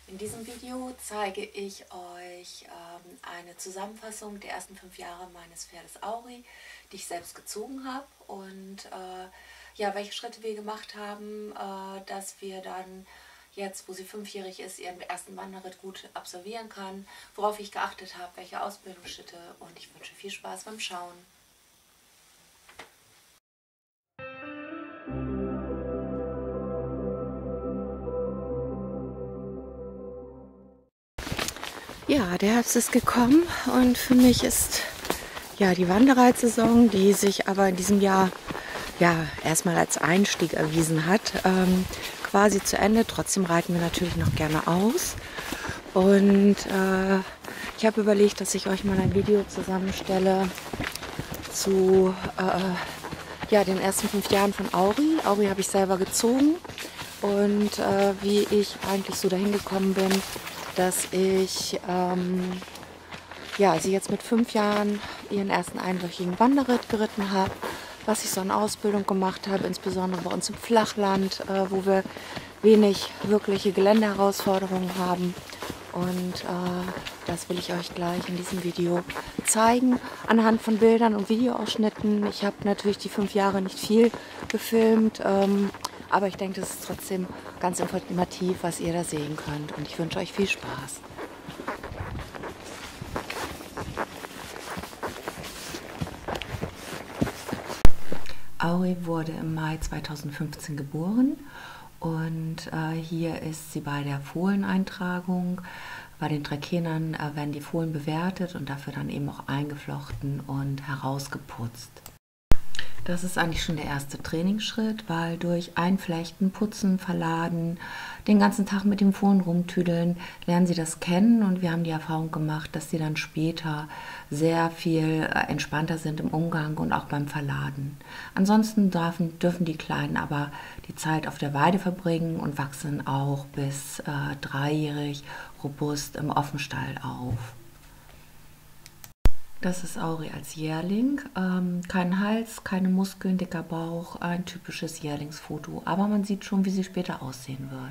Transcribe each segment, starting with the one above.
In diesem Video zeige ich euch eine Zusammenfassung der ersten 5 Jahre meines Pferdes Auri, die ich selbst gezogen habe und ja, welche Schritte wir gemacht haben, dass wir dann jetzt, wo sie 5-jährig ist, ihren ersten Wanderritt gut absolvieren kann, worauf ich geachtet habe, welche Ausbildungsschritte, und ich wünsche viel Spaß beim Schauen. Ja, der Herbst ist gekommen und für mich ist ja die Wanderreitsaison, die sich aber in diesem Jahr ja erstmal als Einstieg erwiesen hat, quasi zu Ende. Trotzdem reiten wir natürlich noch gerne aus. Und ich habe überlegt, dass ich euch mal ein Video zusammenstelle zu ja, den ersten 5 Jahren von Auri. Auri habe ich selber gezogen und wie ich eigentlich so dahin gekommen bin, dass ich ja, sie jetzt mit 5 Jahren ihren ersten einwöchigen Wanderritt geritten habe, was ich so an Ausbildung gemacht habe, insbesondere bei uns im Flachland, wo wir wenig wirkliche Geländeherausforderungen haben. Und das will ich euch gleich in diesem Video zeigen, anhand von Bildern und Videoausschnitten. Ich habe natürlich die 5 Jahre nicht viel gefilmt, aber ich denke, das ist trotzdem ganz informativ, was ihr da sehen könnt. Und ich wünsche euch viel Spaß. Auri wurde im Mai 2015 geboren und hier ist sie bei der Fohleneintragung. Bei den Trakehnen werden die Fohlen bewertet und dafür dann eben auch eingeflochten und herausgeputzt. Das ist eigentlich schon der erste Trainingsschritt, weil durch Einflechten, Putzen, Verladen, den ganzen Tag mit dem Fohlen rumtüdeln, lernen sie das kennen, und wir haben die Erfahrung gemacht, dass sie dann später sehr viel entspannter sind im Umgang und auch beim Verladen. Ansonsten dürfen die Kleinen aber die Zeit auf der Weide verbringen und wachsen auch bis 3-jährig robust im Offenstall auf. Das ist Auri als Jährling. Kein Hals, keine Muskeln, dicker Bauch, ein typisches Jährlingsfoto. Aber man sieht schon, wie sie später aussehen wird.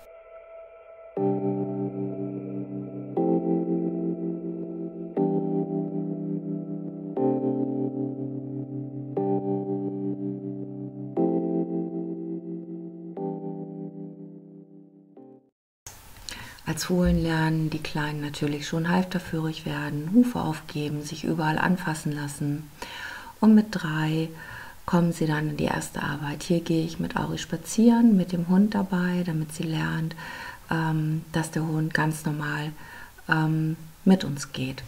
Als Fohlen lernen die Kleinen natürlich schon halfterführig werden, Hufe aufgeben, sich überall anfassen lassen. Und mit 3 kommen sie dann in die erste Arbeit. Hier gehe ich mit Auri spazieren, mit dem Hund dabei, damit sie lernt, dass der Hund ganz normal mit uns geht.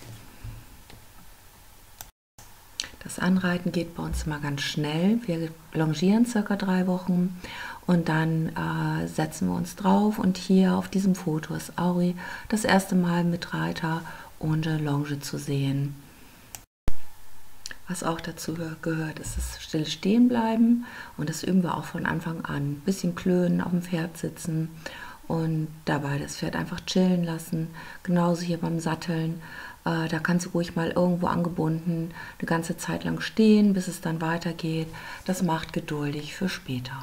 Das Anreiten geht bei uns immer ganz schnell. Wir longieren circa 3 Wochen und dann setzen wir uns drauf. Und hier auf diesem Foto ist Auri das erste Mal mit Reiter ohne Longe zu sehen. Was auch dazu gehört, ist das stille stehen bleiben, und das üben wir auch von Anfang an. Ein bisschen klönen, auf dem Pferd sitzen und dabei das Pferd einfach chillen lassen. Genauso hier beim Satteln. Da kann sie ruhig mal irgendwo angebunden eine ganze Zeit lang stehen, bis es dann weitergeht. Das macht geduldig für später.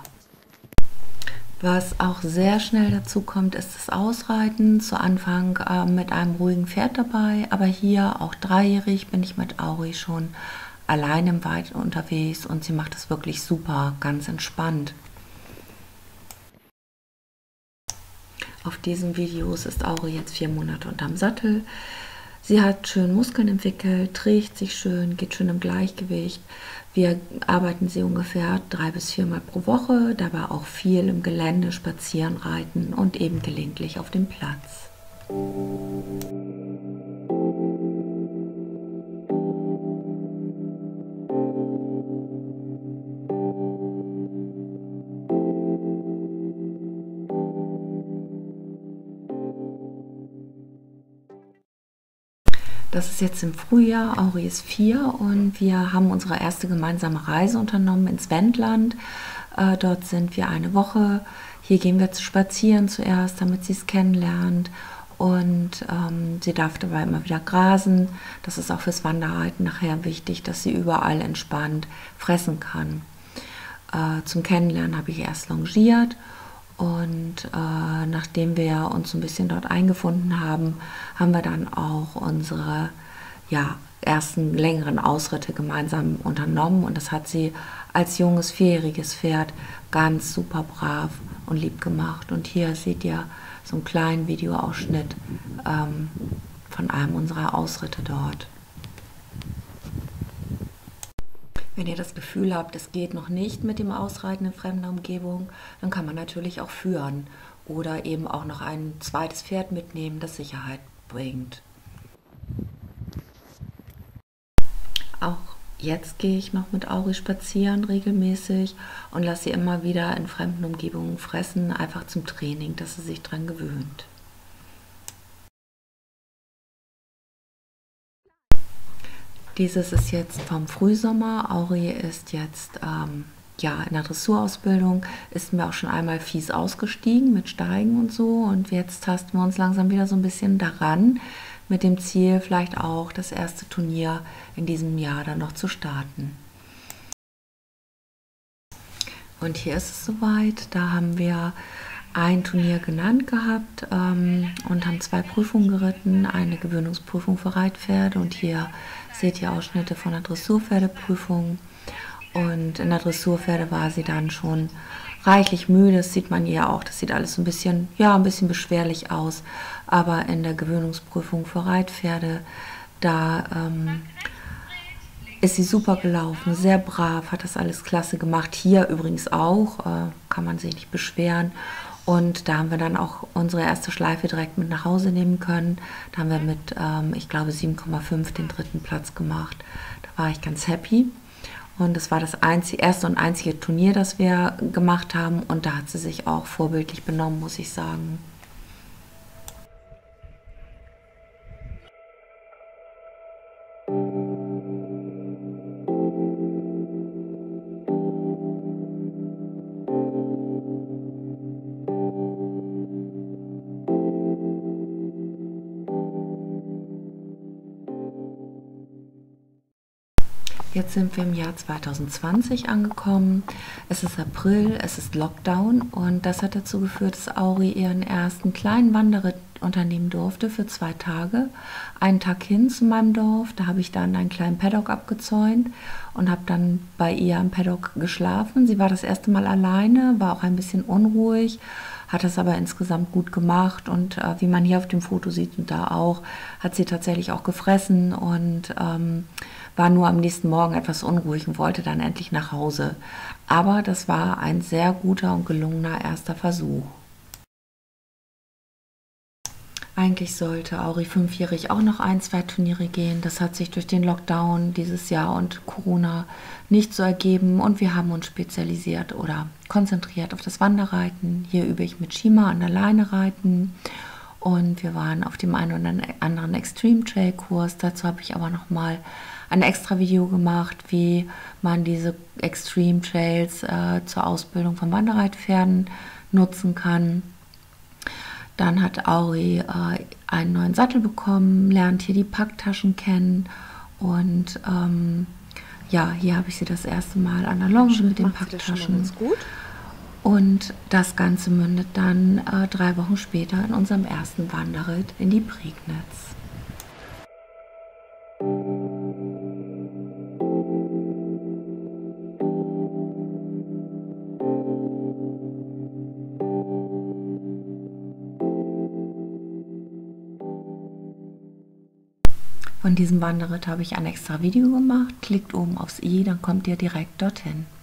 Was auch sehr schnell dazu kommt, ist das Ausreiten. Zu Anfang mit einem ruhigen Pferd dabei, aber hier auch 3-jährig bin ich mit Auri schon allein im Wald unterwegs und sie macht es wirklich super, ganz entspannt. Auf diesen Videos ist Auri jetzt 4 Monate unterm Sattel. Sie hat schön Muskeln entwickelt, trägt sich schön, geht schön im Gleichgewicht. Wir arbeiten sie ungefähr 3 bis 4 Mal pro Woche, dabei auch viel im Gelände spazieren, reiten und eben gelegentlich auf dem Platz. Das ist jetzt im Frühjahr, Auri ist 4 und wir haben unsere erste gemeinsame Reise unternommen ins Wendland. Dort sind wir eine Woche. Hier gehen wir spazieren zuerst, damit sie es kennenlernt, und sie darf dabei immer wieder grasen. Das ist auch fürs Wanderreiten nachher wichtig, dass sie überall entspannt fressen kann. Zum Kennenlernen habe ich erst longiert Und nachdem wir uns so ein bisschen dort eingefunden haben, haben wir dann auch unsere ersten längeren Ausritte gemeinsam unternommen. Und das hat sie als junges, 4-jähriges Pferd ganz super brav und lieb gemacht. Und hier seht ihr so einen kleinen Videoausschnitt von einem unserer Ausritte dort. Wenn ihr das Gefühl habt, es geht noch nicht mit dem Ausreiten in fremder Umgebung, dann kann man natürlich auch führen oder eben auch noch ein zweites Pferd mitnehmen, das Sicherheit bringt. Auch jetzt gehe ich noch mit Auri spazieren regelmäßig und lasse sie immer wieder in fremden Umgebungen fressen, einfach zum Training, dass sie sich dran gewöhnt. Dieses ist jetzt vom Frühsommer. Auri ist jetzt in der Dressurausbildung, ist mir auch schon einmal fies ausgestiegen mit Steigen und so. Und jetzt tasten wir uns langsam wieder so ein bisschen daran, mit dem Ziel, vielleicht auch das erste Turnier in diesem Jahr dann noch zu starten. Und hier ist es soweit. Da haben wir ein Turnier genannt gehabt und haben 2 Prüfungen geritten. Eine Gewöhnungsprüfung für Reitpferde und hier seht ihr Ausschnitte von der Dressurpferdeprüfung. Und in der Dressurpferde war sie dann schon reichlich müde. Das sieht man ihr auch. Das sieht alles so ein bisschen beschwerlich aus. Aber in der Gewöhnungsprüfung für Reitpferde, da ist sie super gelaufen, sehr brav, hat das alles klasse gemacht. Hier übrigens auch, kann man sich nicht beschweren. Und da haben wir dann auch unsere erste Schleife direkt mit nach Hause nehmen können. Da haben wir mit, ich glaube, 7,5 den 3. Platz gemacht. Da war ich ganz happy. Und das war das erste und einzige Turnier, das wir gemacht haben. Und da hat sie sich auch vorbildlich benommen, muss ich sagen. Jetzt sind wir im Jahr 2020 angekommen. Es ist April, es ist Lockdown und das hat dazu geführt, dass Auri ihren ersten kleinen Wanderritt unternehmen durfte für 2 Tage. Einen Tag hin zu meinem Dorf, da habe ich dann einen kleinen Paddock abgezäunt und habe dann bei ihr am Paddock geschlafen. Sie war das erste Mal alleine, war auch ein bisschen unruhig, hat es aber insgesamt gut gemacht und wie man hier auf dem Foto sieht und da auch, hat sie tatsächlich auch gefressen und war nur am nächsten Morgen etwas unruhig und wollte dann endlich nach Hause. Aber das war ein sehr guter und gelungener erster Versuch. Eigentlich sollte Auri 5-jährig auch noch 1-2 Turniere gehen. Das hat sich durch den Lockdown dieses Jahr und Corona nicht so ergeben und wir haben uns spezialisiert oder konzentriert auf das Wanderreiten. Hier übe ich mit Shima an der Leine reiten und wir waren auf dem einen oder anderen Extreme Trail Kurs. Dazu habe ich aber noch mal ein extra Video gemacht, wie man diese Extreme Trails zur Ausbildung von Wanderreitpferden nutzen kann. Dann hat Auri einen neuen Sattel bekommen, lernt hier die Packtaschen kennen und hier habe ich sie das erste Mal an der Longe mit den Packtaschen. Und das Ganze mündet dann 3 Wochen später in unserem ersten Wanderritt in die Prignitz. Von diesem Wanderritt habe ich ein extra Video gemacht. Klickt oben aufs i, dann kommt ihr direkt dorthin.